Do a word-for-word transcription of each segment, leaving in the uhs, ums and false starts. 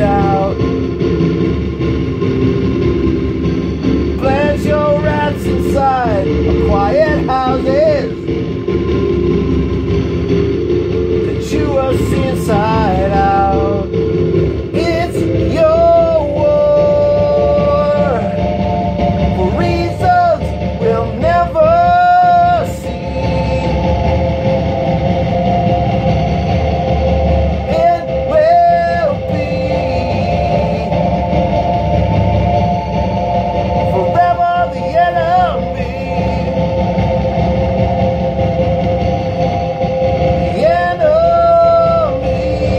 out. Plant your rats inside of quiet houses that chew us inside out. It's your war for reasons we'll never see. It will be forever the enemy. The enemy.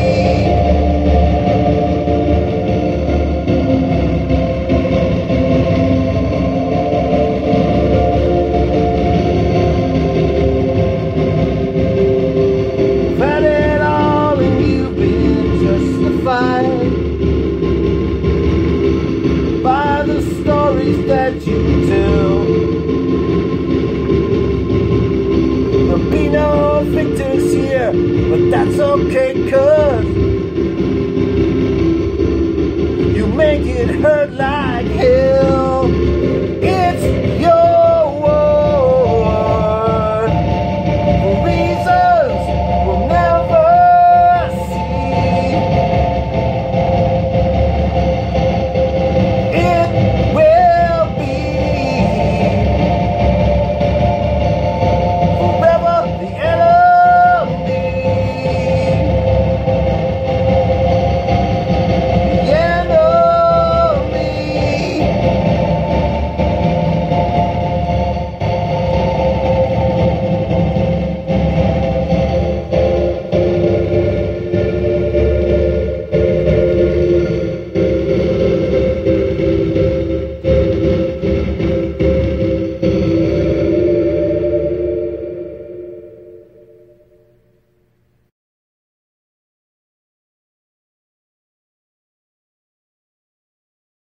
You've had it all and you've been justified by the stories that you tell. There'll be no victors here, but that's okay, 'cause you make it hurt like